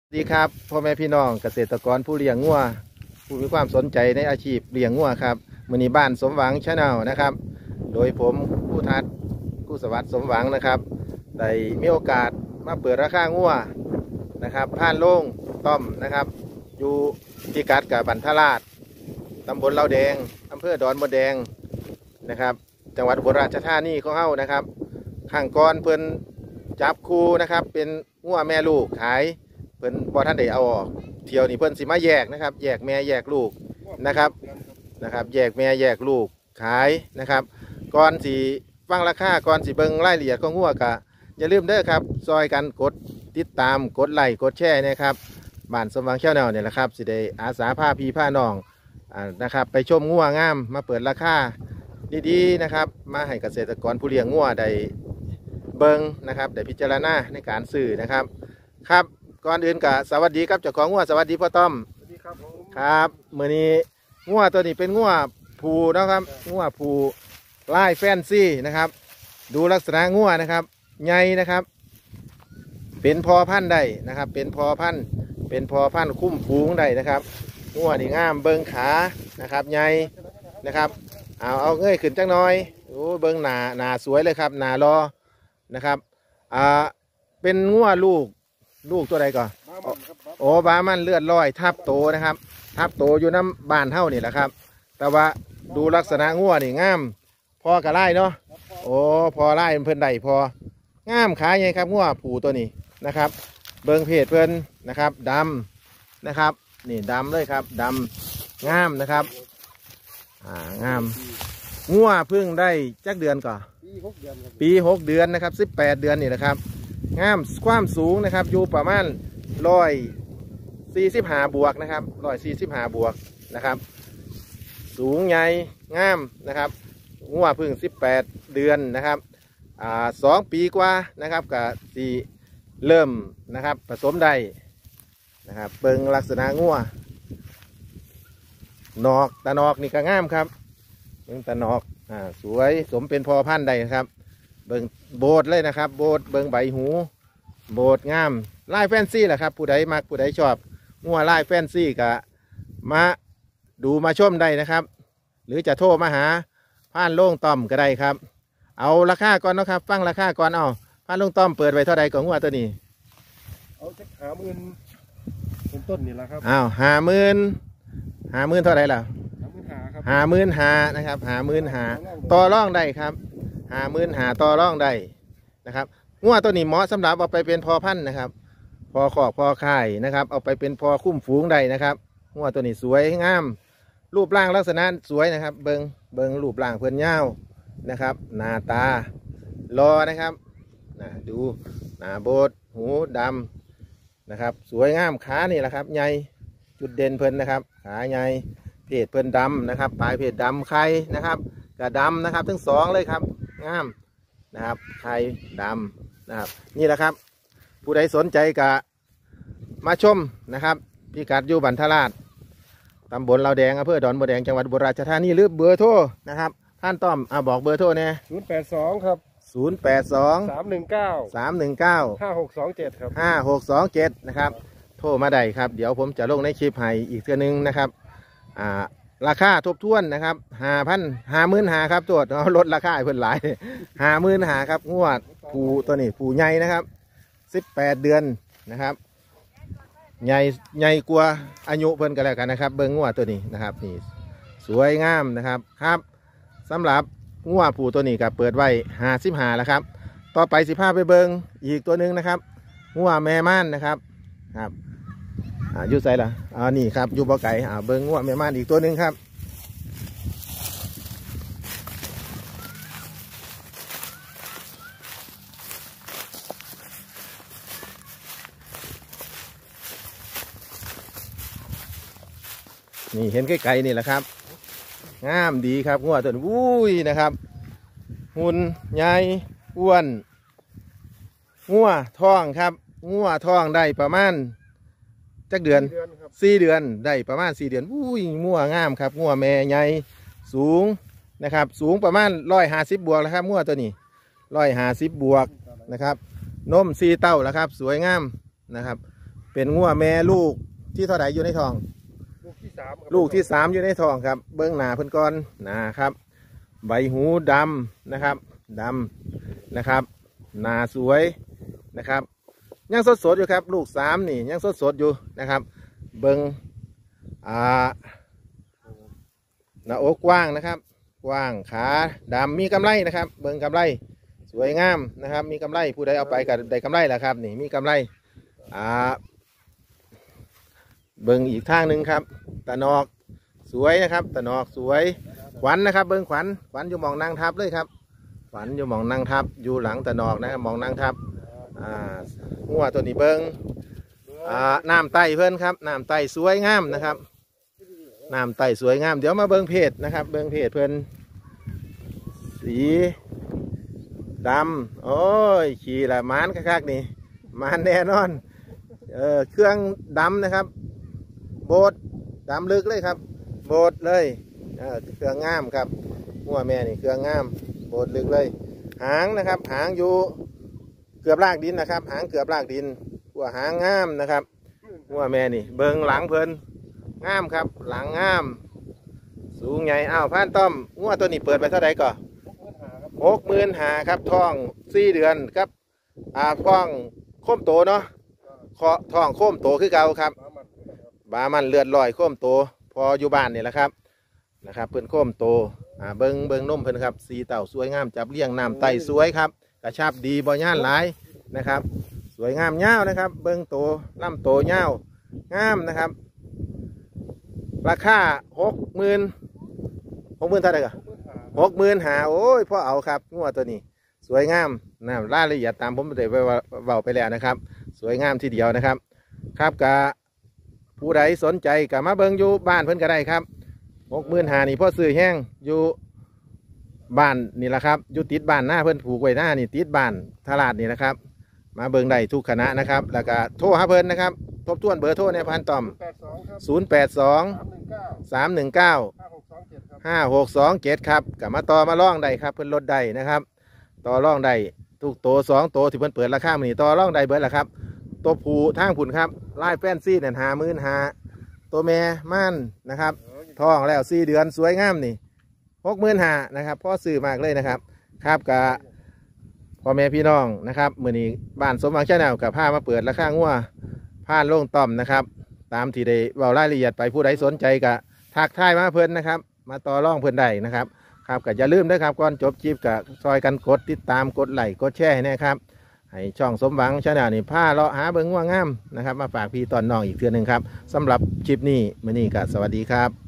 ดีครับพ่อแม่พี่น้องเกษตรกรผู้เลี้ยงงัวผู้มีความสนใจในอาชีพเลี้ยงงัวครับมื้อนี้บ้านสมหวังชาแนลนะครับโดยผมผู้ทัดผู้สวัสดิ์สมหวังนะครับได้มีโอกาสมาเปิดราคางัวนะครับผ่านโล่งต้อมนะครับอยู่พิกัดกับบันทราชตำบลเหล่าแดงอำเภอดอนมดแดงนะครับจังหวัดอุบลราชธานีของเฮานะครับข้างก้อนเพิ่นจับคู่นะครับเป็นงัวแม่ลูกขายเพิ่นบ่ท่านได้เอาออกเที่ยวนี้เพิ่นสิมาแยกนะครับแยกแม่แยกลูกนะครับแยกแม่แยกลูกขายนะครับก่อนสิฟังราคาก่อนสิเบิ่งรายละเอียดของงัวก็อย่าลืมเด้อครับซอยกันกดติดตามกดไลค์กดแชร์นะครับบ้านสมหวังชาแนลเนี่ยแหละครับสิได้อาสาพาพี่พาน้องนะครับไปชมงัวงามมาเปิดราคาดีๆนะครับมาให้เกษตรกรผู้เลี้ยงงัวได้เบิ่งนะครับได้พิจารณาในการซื้อนะครับครับก่อนอื่นก็สวัสดีครับเจ้าของงัวสวัสดีพ่อต้อมสวัสดีครับผมครับมื้อนี้งัวตัวนี้เป็นงัวผูนะครับงัวผูลายแฟนซีนะครับดูลักษณะงัวนะครับใหญ่นะครับเป็นพอพันธุ์ได้นะครับเป็นพอพันธุ์คุ้มฟูงได้นะครับงัวนี่งามเบิ้งขานะครับใหญ่นะครับเอาเงยขึ้นจังน้อยโอ้เบิ้งหนาสวยเลยครับหนารอนะครับเป็นงัวลูกตัวใดก่อนโอ้บามันเลือดลอยทับโตนะครับทับโตอยู่น้ำบ้านเท่านี่แหละครับแต่ว่าดูลักษณะงัวนี่งามพอกระไล่เนาะโอ้พอไล่เพิ่นได้พองามขายไงครับงัวผูตัวนี้นะครับเบิ้งเพจเพิ่นนะครับดำนะครับนี่ดำเลยครับดำงามนะครับงามงัวพึ่งได้จักเดือนก่อนปี6 เดือนนะครับ18 เดือนนี่แหละครับงามความสูงนะครับอยู่ประมาณ145 บวกนะครับ145 บวกนะครับสูงใหญ่งามนะครับงัวพึ่ง18 เดือนนะครับ2 ปีกว่านะครับกับสี่เริ่มนะครับผสมได้นะครับเบิ่งลักษณะงัวตานอกนี่ก็งามครับเบิ่งตานอกสวยสมเป็นพอพันธุ์ได้ครับเบิ่งโบดเลยนะครับโบดเบิ่งใบหูโบดงามลายแฟนซี่แหละครับผู้ใดมักผู้ใดชอบงัวลายแฟนซี่ก็มาดูมาชมได้นะครับหรือจะโทรมาหาผ่านโล่งต้อมก็ได้ครับเอาราคาก่อนนะครับฟังราคาก่อนเอาผ่านโล่งต้อมเปิดไว้เท่าใดของงัวตัวนี้เอาจะ50,000เป็นต้นนี่แหละครับ 50,000เท่าไหร่ล่ะ50,000นะครับ50,000ต่อร่องได้ครับ50,000ต่อร่องได้นะครับงัวตัวนี้เหมาะสำหรับเอาไปเป็นพอพันธุ์นะครับพอขอกพอข่ายนะครับเอาไปเป็นพอคุ้มฝูงได้นะครับงัวตัวนี้สวยงามรูปร่างลักษณะสวยนะครับเบิงรูปร่างเพิ่นยาวนะครับหน้าตารอนะครับดูหน้าโบดหูดำนะครับสวยงามขานี่แหละครับใหญ่จุดเด่นเพิ่นนะครับขาใหญ่เพศเพิ่นดำนะครับปลายเพศดำไข่นะครับกระดำนะครับทั้งสองเลยครับงามนะครับไข่ดำนะครับนี่แหละครับผู้ใดสนใจกะมาชมนะครับพิกัดอยู่บันทราชตำบลเหล่าแดงอำเภอดอนบัวแดงจังหวัดอุบลราชธานีหรือเบอร์โทรนะครับท่านต้อมบอกเบอร์โทรเนี่ย 082ครับ 082 319 5627ครับ 5627นะครับโทรมาได้ครับเดี๋ยวผมจะลงในคลิปให้อีกเทื่อนึงนะครับราคาทบทวนนะครับ50,000ครับตัวลดราคาเพิ่นหลาย50,000ครับงวดผูตัวนี้ผูใหญ่นะครับ18 เดือนนะครับใหญ่กว่าอายุเพิ่นกันแล้วกันนะครับเบิ้งงวดตัวนี้นะครับนี่สวยงามนะครับครับสำหรับงวดผูตัวนี้ก็เปิดไว้55แล้วครับต่อไป15ไปเบิ้งอีกตัวหนึ่งนะครับงวดแม่ม่านนะครับครับอยู่ใส่ละนี่ครับอยู่บ่อไก่เบิ้งงวดแม่ม่านอีกตัวหนึ่งครับนี่เห็นไกลๆนี่แหละครับงามดีครับงัวตัวนี้อุ้ยนะครับหุ่นใหญ่อ้วนงัวท้องครับงัวท้องได้ประมาณจักเดือน4 เดือนได้ประมาณ4 เดือนอุ้ยงัวงามครับงัวแม่ใหญ่สูงนะครับสูงประมาณ150 บวกแล้วครับงัวตัวนี้150 บวกนะครับนม4 เต้าแล้วครับสวยงามนะครับเเป็นงัวแม่ลูกที่เท่าไหร่อยู่ในท้องลูกที่สามครับลูกที่3อยู่ในท้องครับเบิ้งหน้าเพิ่นก่อนหน้าครับใบหูดำนะครับดำนะครับหน้าสวยนะครับยังสดอยู่ครับลูก3นี่ยังสดอยู่นะครับเบิ้งหน้าอกกว้างนะครับกว้างขาดำมีกำไรนะครับเบิ้งกำไรสวยงามนะครับมีกำไรผู้ใดเอาไปก็ได้กำไรแหละครับนี่มีกำไรเบิ้งอีกทางหนึ่งครับตะนอกสวยนะครับตะนอกสวยขวัญนะครับเบิ้งขวัญอยู่หมองนางทับเลยครับขวัญอยู่หมองนางทับอยู่หลังตะนอกนะครับหมองนางทับงัวตัวนี้เบิ้งน้ำไตเพิ่นครับน้ำไตสวยงามนะครับน้ำไตสวยงามเดี๋ยวมาเบิ้งเพศนะครับเบิ้งเพศเพิ่นสีดำโอ้ยขี่ละมานคักๆนี่มานแน่นอนเครื่องดำนะครับโบดดำลึกเลยครับโบดเลยเครื่องงามครับหัวแม่นี่เครื่องงามโบดลึกเลยหางนะครับหางอยู่เกือบรากดินนะครับหางเกือบรากดินหัวหางงามนะครับหัวแม่นี่เบิงหลังเพลินงามครับหลังงามสูงใหญ่อ้าวพันต้อมหัวตัวนี้เปิดไปเท่าไหร่ก่อน65,000ครับท้อง4 เดือนครับท้องโค้มโตเนาะท้องโค้มโตคือเก่าครับบามันเลือดลอยโค้มโตพออยู่บ้านนี่แหละครับนะครับเพิ่นโค้มโตเบิงนมเพิ่นครับสีเต่าสวยงามจับเลี้ยงน้ำไตสวยครับกระชับดีบ่ย่านหลายนะครับสวยงามเง้านะครับเบิงโตล่ำโตเง้างามนะครับราคา60,000เท่าไหร่กัน65,000โอ้ยพ่อเอาครับงัวตัวนี้สวยงามนะรายละเอียดตามผมได้เบาไปแล้วนะครับสวยงามทีเดียวนะครับครับกะผู้ใดสนใจกับมาเบิงอยู่บ้านเพิ่นก็ได้ครับ65,000นี่พ่อซื้อแห้งอยู่บ้านนี่แหละครับอยู่ติดบ้านหน้าเพิ่นผูกไว้หน้านี่ติดบ้านตลาดนี่นะครับมาเบิงได้ทุกคณะนะครับแล้วก็โทรหาเพิ่นนะครับทบทวนเบอร์โทรเนี่ยพันต่อม082 319 5627ครับกับมาต่อมาล่องได้ครับเพิ่นลดได้นะครับต่อร่องได้ทุกโต2 โตที่เพิ่นเปิดราคามื้อนี้ต่อร่องได้เบิดแล้วครับตัวผู้ทางผุนครับไล่แฟนซี่เนี่ย55,000ตัวแม่ม่านนะครับท้องแล้ว4 เดือนสวยงามนี่65,000นะครับพ่อซื้อมากเลยนะครับครับกับพ่อแม่พี่น้องนะครับมื้อนี้บ้านสมหวังชาแนลกับผ้ามาเปิดราคางัวผ่านโล่งต่อมนะครับตามที่ได้เว้ารายละเอียดไปผู้ใดสนใจกับทักทายมาเพิ่นนะครับมาต่อร่องเพิ่นได้นะครับครับก็อย่าลืมนะครับก่อนจบคลิปกับซอยกันกดติดตามกดไลค์กดแชร์นะครับให้ช่องสมหวังชาแนลนี่ผ้าเลาะหาเบิ่งง่วงงามนะครับมาฝากพี่ตอนน้องอีกเทื่อนึงครับสำหรับคลิปนี้มื้อนี้ก็สวัสดีครับ